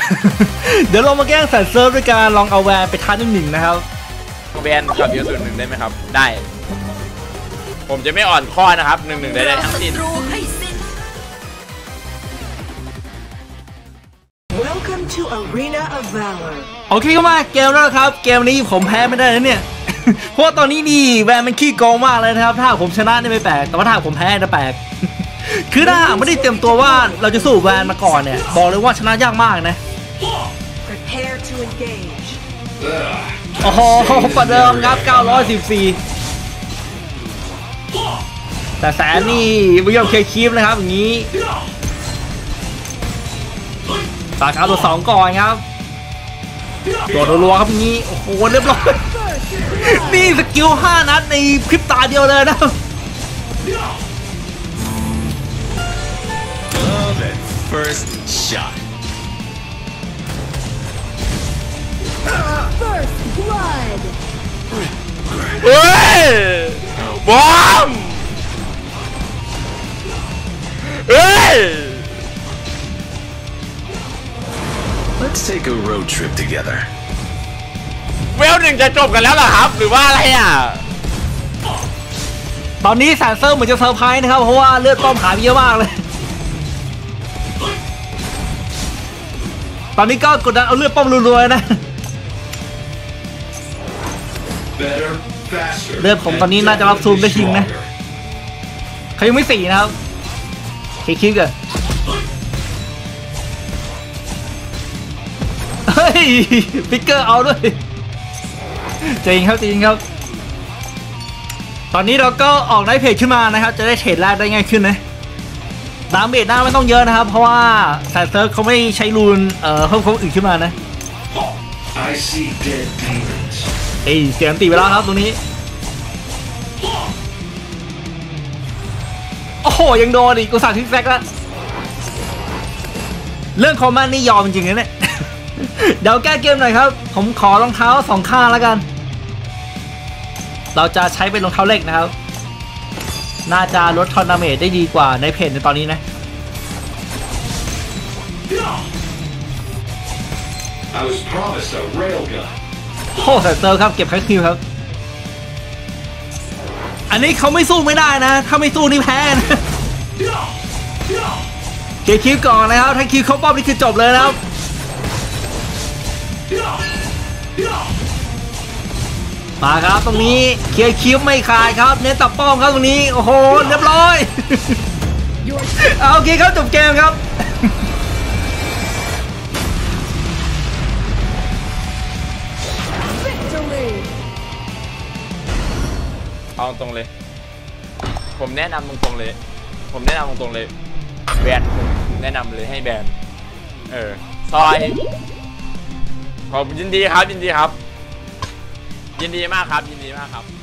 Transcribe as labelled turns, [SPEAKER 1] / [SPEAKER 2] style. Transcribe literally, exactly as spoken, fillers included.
[SPEAKER 1] เดี๋ยวเรามาแกล้งแสนเซิร์ฟด้วยการลองเอาแวนไปท้าหนึ่งหนึ่งนะครับ
[SPEAKER 2] แวนกับเดียวส่วนหนึ่งได้ไหมครับได้ผมจะไม่อ่อนข้อนะครับหนึ่งหนึ่งได้ได้ทั้งสิ้น
[SPEAKER 1] โอเคเข้ามาเกมแล้วครับเกมนี้ผมแพ้ไม่ได้แล้วเนี่ยเพราะตอนนี้นี่แวนมันขี้โกงมากเลยนะครับถ้าผมชนะนี่ไม่แปลกแต่ว่าถ้าผมแพ้จะแปลกคือถ้าไม่ได้เตรียมตัวว่าเราจะสู้แวนมาก่อนเนี่ยบอกเลยว่าชนะยากมากนะโอ้โหประเดิมครับเก้าร้อยสิบสี่แต่แสนนี่ไม่ยอมเคลียร์คีฟนะครับอย่างนี้ตากเอาตัวสองก่อนครับตัวรัวๆครับอย่างนี้โอ้โหเรียบร้อยนี่สกิลห้านัดในพริบตาเดียวเลยนะ
[SPEAKER 3] First shot.
[SPEAKER 4] First blood.
[SPEAKER 2] เฮ้ยบอมเฮ้ย
[SPEAKER 3] Let's take a road trip together.
[SPEAKER 2] เวลหนึ่งจะจบกันแล้วเหรอครับหรือว่าอะไรอ่ะ
[SPEAKER 1] ตอนนี้แสนเซิร์ฟเหมือนจะเซอร์ไพรส์นะครับเพราะว่าเลือดป้อมหายไปเยอะมากเลยตอนนี้ก็กดดันเอาเลือดป้อมรัวๆนะเลือดผมตอนนี้น่าจะรับซูมได้จริงนะเขายังไม่สี่นะครับเคคิดกันเฮ้ยปิกเกอร์เอาด้วยจริงครับจริงครับตอนนี้เราก็ออกไนท์เพจขึ้นมานะครับจะได้เทรดแรกได้ง่ายขึ้นนะดาเมจหน้าไม่ต้องเยอะนะครับเพราะว่าแซนเซิร์ฟเขาไม่ใช้รูนเอ่อเพิ่มเขาอื่นขึ้นมานะเอ้ยเสียงตีไปแล้วครับตรงนี้โอ้โหยังโดนอีกกูสั่งทิกแซกแล้วเรื่องคอมมานด์นี่ยอมจริงๆนะเนี่ยเดี๋ยวแก้เกมหน่อยครับผมขอรองเท้าสองข้างแล้วกันเราจะใช้เป็นรองเท้าเหล็กนะครับน่าจะลดทอนดาเมจได้ดีกว่าในเพจในตอนนี้นะโอ้แซนเซิร์ฟครับเก็บแคชคิวครับอันนี้เขาไม่สู้ไม่ได้นะถ้าไม่สู้นี่แพ้นะเก็บคิวก่อนนะครับถ้าคิวเขาป้อมนี่คือจบเลยนะครับมาครับตรงนี้เคลียร์คิวไม่ขาดครับเน้นตับป้อมครับตรงนี้โอ้โหเรียบร้อยเอาโอเคครับจบเกมครับ
[SPEAKER 2] เอาตรงเลยผมแนะนำตรงๆเลยผมแนะนำตรงๆเลยแบนผมแนะนำเลยให้แบนเออซอยขอบยินดีครับยินดีครับยินดีมากครับยินดีมากครับ